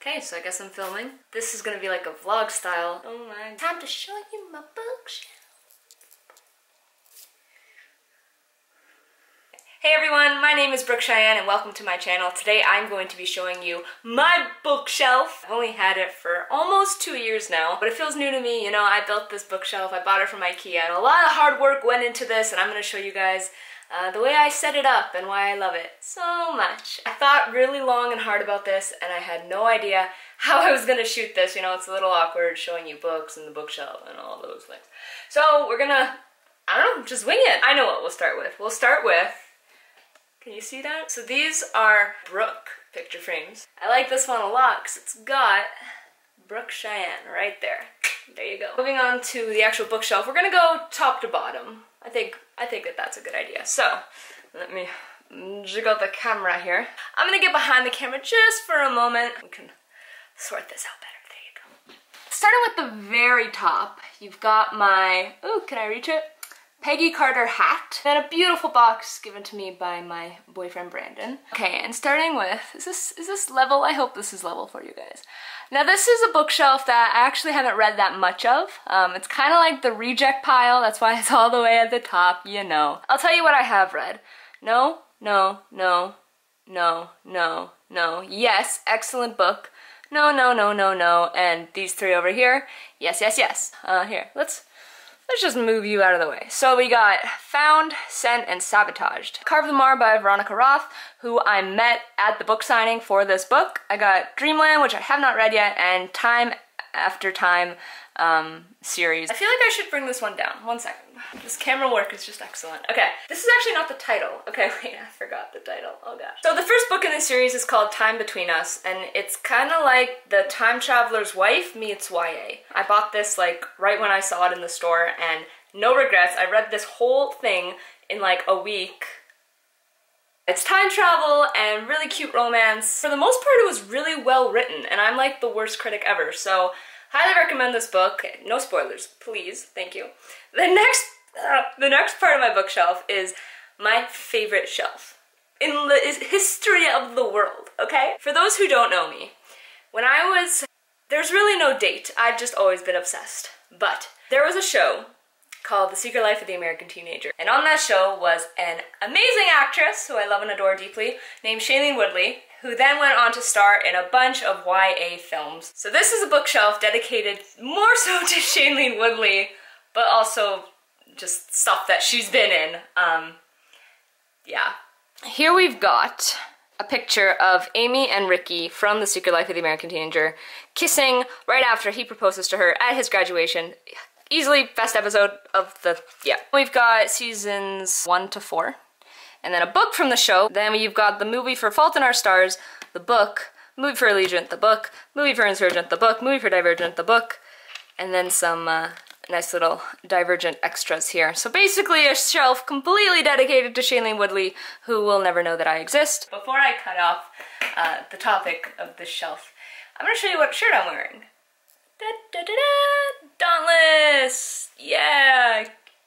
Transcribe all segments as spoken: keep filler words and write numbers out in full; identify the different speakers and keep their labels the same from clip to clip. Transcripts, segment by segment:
Speaker 1: Okay, so I guess I'm filming. This is gonna be like a vlog style. Oh my. Time to show you my bookshelf. Hey everyone, my name is Brooke Cheyenne and welcome to my channel. Today I'm going to be showing you my bookshelf. I've only had it for almost two years now, but it feels new to me. You know, I built this bookshelf, I bought it from IKEA, and a lot of hard work went into this, and I'm gonna show you guys Uh, the way I set it up and why I love it so much. I thought really long and hard about this and I had no idea how I was gonna shoot this. You know, it's a little awkward showing you books and the bookshelf and all those things. So we're gonna, I don't know, just wing it. I know what we'll start with. We'll start with, can you see that? So these are Brooke picture frames. I like this one a lot because it's got Brooke Cheyenne right there. There you go. Moving on to the actual bookshelf, we're gonna go top to bottom. I think I think that that's a good idea. So let me jiggle the camera here. I'm gonna get behind the camera just for a moment. We can sort this out better. There you go. Starting with the very top, you've got my, oh, can I reach it? Peggy Carter hat. Then a beautiful box given to me by my boyfriend Brandon. Okay, and starting with, is this is this level? I hope this is level for you guys. Now this is a bookshelf that I actually haven't read that much of. Um, it's kind of like the reject pile, that's why it's all the way at the top, you know. I'll tell you what I have read. No, no, no, no, no, no. Yes, excellent book. No, no, no, no, no. And these three over here. Yes, yes, yes. Uh, here, let's let's just move you out of the way. So we got Found, Sent, and Sabotaged. Carve the Mar by Veronica Roth, who I met at the book signing for this book. I got Dreamland, which I have not read yet, and Time After Time um, series. I feel like I should bring this one down. One second. This camera work is just excellent. Okay, this is actually not the title. Okay, wait, I forgot the title. Oh gosh. So the first book in this series is called Time Between Us, and it's kind of like The Time Traveler's Wife meets Y A. I bought this like right when I saw it in the store, and no regrets. I read this whole thing in like a week. It's time travel and really cute romance. For the most part, it was really well written, and I'm like the worst critic ever, so highly recommend this book. No spoilers, please, thank you. The next, uh, the next part of my bookshelf is my favorite shelf in the history of the world, okay? For those who don't know me, when I was, there's really no date, I've just always been obsessed, but there was a show called The Secret Life of the American Teenager. And on that show was an amazing actress who I love and adore deeply named Shailene Woodley, who then went on to star in a bunch of Y A films. So this is a bookshelf dedicated more so to Shailene Woodley, but also just stuff that she's been in. Um, yeah. Here we've got a picture of Amy and Ricky from The Secret Life of the American Teenager kissing right after he proposes to her at his graduation. Easily best episode of the, yeah. We've got seasons one to four, and then a book from the show. Then you've got the movie for Fault in Our Stars, the book, movie for Allegiant, the book, movie for Insurgent, the book, movie for Divergent, the book, and then some uh, nice little Divergent extras here. So basically a shelf completely dedicated to Shailene Woodley, who will never know that I exist. Before I cut off uh, the topic of this shelf, I'm gonna show you what shirt I'm wearing. Da, da, da, da. Dauntless! Yeah!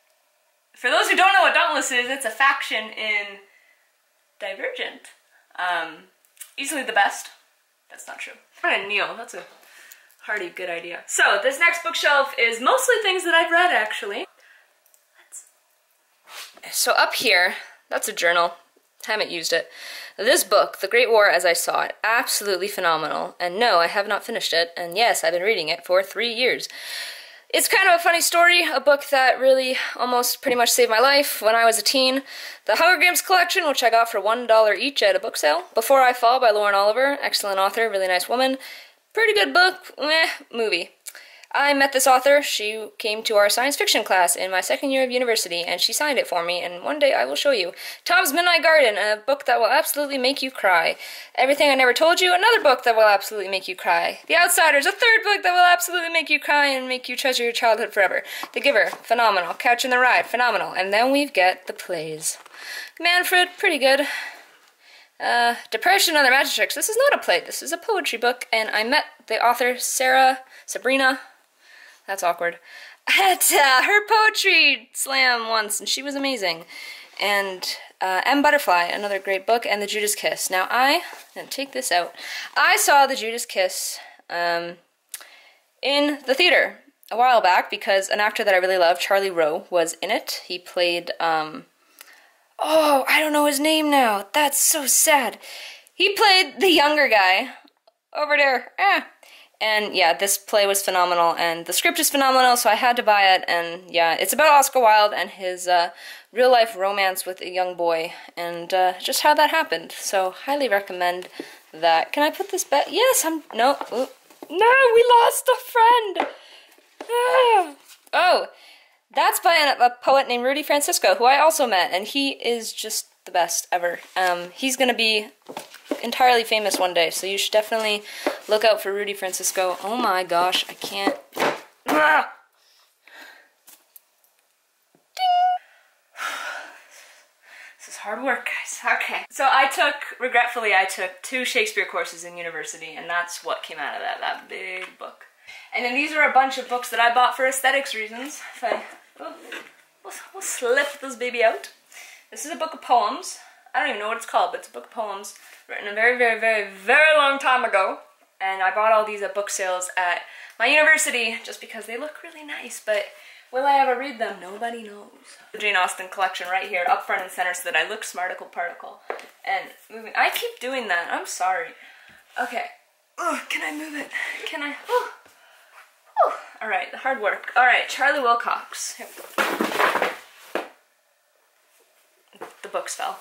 Speaker 1: For those who don't know what Dauntless is, it's a faction in Divergent. Um, easily the best. That's not true. I'm gonna kneel. That's a hearty good idea. So, this next bookshelf is mostly things that I've read, actually. Let's... So up here, that's a journal. Haven't used it. This book, The Great War as I Saw It, absolutely phenomenal. And no, I have not finished it. And yes, I've been reading it for three years. It's kind of a funny story, a book that really almost pretty much saved my life when I was a teen. The Hunger Games collection, which I got for one dollar each at a book sale. Before I Fall by Lauren Oliver, excellent author, really nice woman. Pretty good book, meh, movie. I met this author. She came to our science fiction class in my second year of university, and she signed it for me, and one day I will show you. Tom's Midnight Garden, a book that will absolutely make you cry. Everything I Never Told You, another book that will absolutely make you cry. The Outsiders, a third book that will absolutely make you cry and make you treasure your childhood forever. The Giver, phenomenal. Catch in the Ride, phenomenal. And then we get the plays. Manfred, pretty good. Uh, Depression and Other Magic Tricks. This is not a play, this is a poetry book, and I met the author, Sarah, Sabrina, that's awkward, at uh, her poetry slam once, and she was amazing. and uh, M. Butterfly, another great book, and The Judas Kiss. Now I, and take this out, I saw The Judas Kiss um, in the theater a while back because an actor that I really love, Charlie Rowe, was in it. He played, um, oh, I don't know his name now. That's so sad. He played the younger guy over there. Eh. And yeah, this play was phenomenal, and the script is phenomenal, so I had to buy it. And yeah, it's about Oscar Wilde and his uh, real-life romance with a young boy, and uh, just how that happened. So highly recommend that. Can I put this back? Yes, I'm, no, ooh. No, we lost a friend. Ah. Oh, that's by a, a poet named Rudy Francisco, who I also met, and he is just the best ever. Um, he's gonna be entirely famous one day, so you should definitely look out for Rudy Francisco. Oh my gosh, I can't. Ah! Ding! This is hard work, guys. Okay. So I took, regretfully, I took two Shakespeare courses in university, and that's what came out of that, that big book. And then these are a bunch of books that I bought for aesthetics reasons. If I, oh, we'll, we'll slip this baby out. This is a book of poems. I don't even know what it's called, but it's a book of poems written a very, very, very, very long time ago. And I bought all these at book sales at my university just because they look really nice, but will I ever read them? Nobody knows. The Jane Austen collection right here, up front and center, so that I look smarticle particle. And moving, I keep doing that, I'm sorry. Okay, oh, can I move it? Can I, oh. Oh. All right, the hard work. All right, Charlie Wilcox. Here we go. The books fell.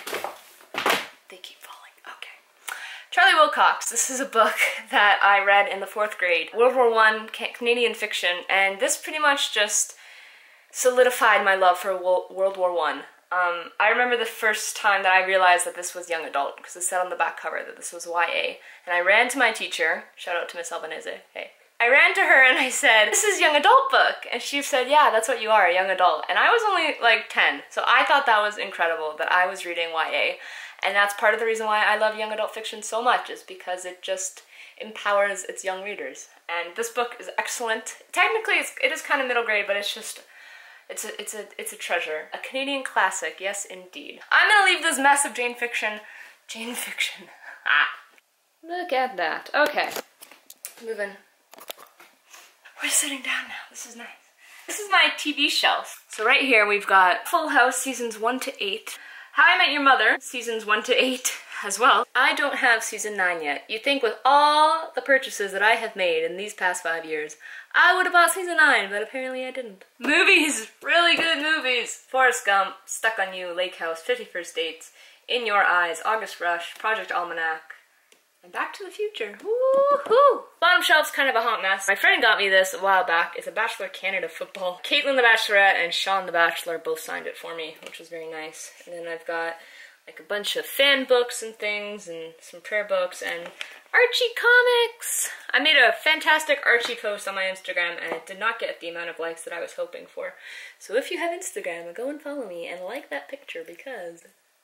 Speaker 1: They keep falling. Okay. Charlie Wilcox. This is a book that I read in the fourth grade. World War One Canadian fiction, and this pretty much just solidified my love for World War One. Um, I remember the first time that I realized that this was young adult, because it said on the back cover that this was Y A, and I ran to my teacher. Shout out to Miss Albanese. Hey. I ran to her and I said, this is a young adult book. And she said, yeah, that's what you are, a young adult. And I was only like ten, so I thought that was incredible that I was reading Y A. And that's part of the reason why I love young adult fiction so much, is because it just empowers its young readers. And this book is excellent. Technically, it's, it is kind of middle grade, but it's just, it's a, it's a, it's a treasure. A Canadian classic, yes indeed. I'm gonna leave this mess of Jane fiction, Jane fiction. Ah. Look at that. Okay, moving. We're sitting down now. This is nice. This is my T V shelf. So right here we've got Full House seasons one to eight. How I Met Your Mother seasons one to eight as well. I don't have season nine yet. You'd think with all the purchases that I have made in these past five years, I would have bought season nine, but apparently I didn't. Movies! Really good movies! Forrest Gump, Stuck on You, Lake House, fifty First Dates, In Your Eyes, August Rush, Project Almanac, and Back to the Future. Woohoo! Bottom shelf's kind of a hot mess. My friend got me this a while back. It's a Bachelor Canada football. Caitlin the Bachelorette and Sean the Bachelor both signed it for me, which was very nice. And then I've got like a bunch of fan books and things, and some prayer books, and Archie comics! I made a fantastic Archie post on my Instagram, and it did not get the amount of likes that I was hoping for. So if you have Instagram, go and follow me and like that picture, because...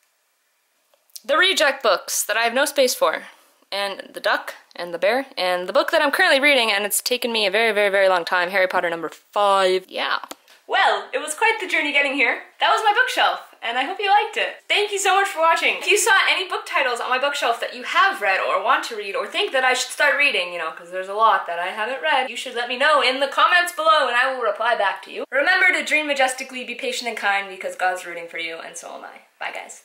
Speaker 1: The reject books that I have no space for. And The Duck, and The Bear, and the book that I'm currently reading, and it's taken me a very, very, very long time, Harry Potter number five. Yeah. Well, it was quite the journey getting here. That was my bookshelf, and I hope you liked it. Thank you so much for watching. If you saw any book titles on my bookshelf that you have read, or want to read, or think that I should start reading, you know, because there's a lot that I haven't read, you should let me know in the comments below, and I will reply back to you. Remember to dream majestically, be patient and kind, because God's rooting for you, and so am I. Bye, guys.